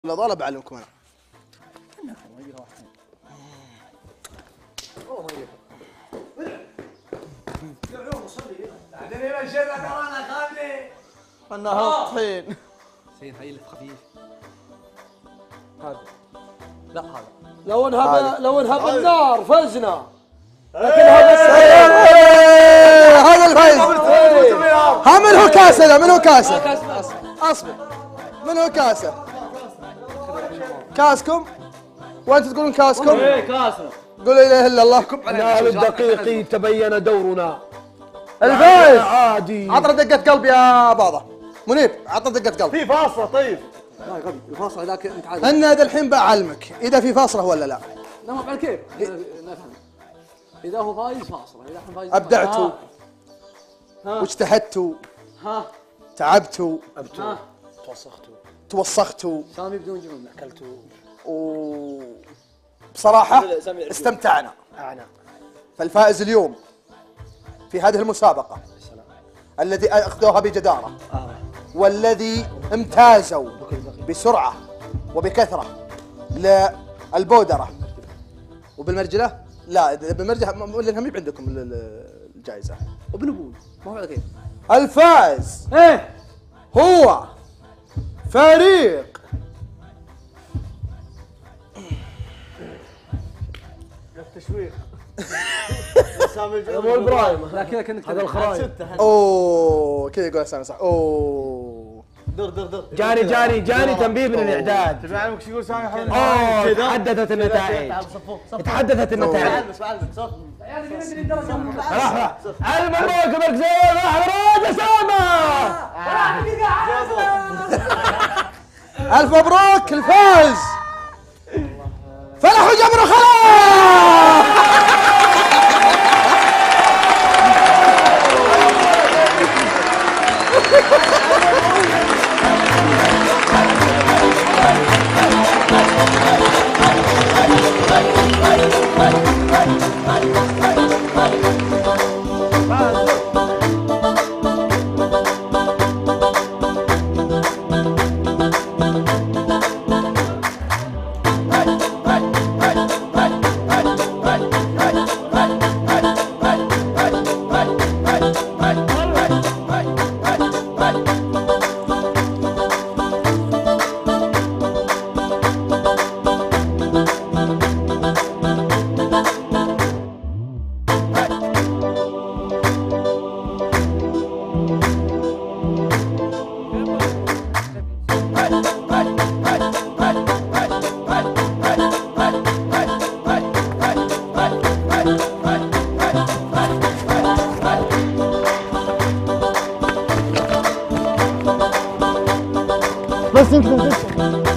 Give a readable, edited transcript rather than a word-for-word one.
الأضواء بعلمكم أنا. أنها طحين. زين هاي اللي خفيف. هذا لا هذا لو انهب النار فزنا. لكن هذا الفايز. ها من هو كاسة؟ لا من هو كاسة؟ أصبر. من هو كاسة؟ كاسكم؟ وأنتم تقولون كاسكم؟ ايه كاسنا. قول لا إله إلا الله. نال الدقيق تبين دورنا. الفايز عادي. عطنا دقة قلب يا باضة. منيب عطنا دقة قلب. في فاصلة طيب. لا غبي الفاصل هذاك انت عادي. أنا الحين بعلمك إذا في فاصلة ولا لا. لا مو على كيف نفهم. اذا هو فايز فاصله اذا احنا فايزين أبدعتوا واجتهدتوا ها تعبتوا ها توسختوا سامي بدون جمله اكلتوا وبصراحة استمتعنا. فالفائز اليوم في هذه المسابقة الذي أخذوها بجدارة والذي امتازوا بسرعة وبكثرة للبودرة وبالمرجلة. لا بالمرجلة لأنها مي عندكم الجائزة. وبنبول ما هو على كيف. الفائز ايه هو فريق التشويق. ابو ابراهيم. لا كذا كنت هذا الخرايط. اوه كذا يقول اسامي صح. اوه دغ جاني تنبيه من الاعداد. تبي اعلمك شو يقول سامي حول. اوه تحدثت النتائج. تحدثت النتائج. راح المبروك مركزين. راح اسامه. الف مبروك الفائز فلح جبر خلاص. بس انت